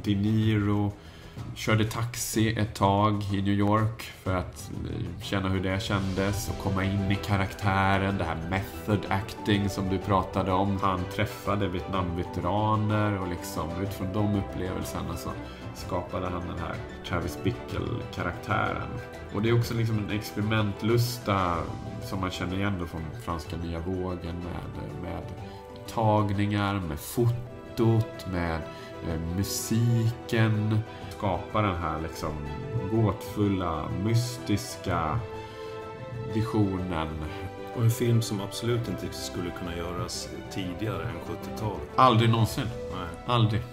De Niro körde taxi ett tag i New York för att känna hur det kändes och komma in i karaktären, det här method acting som du pratade om. Han träffade Vietnamveteraner och liksom utifrån de upplevelserna så skapade han den här Travis Bickle-karaktären. Och det är också liksom en experimentlusta som man känner igen då från franska nya vågen med tagningar, med fotot, med musiken. Skapa den här liksom gåtfulla, mystiska visionen. Och en film som absolut inte skulle kunna göras tidigare än 70-talet. Aldrig någonsin. Nej. Aldrig.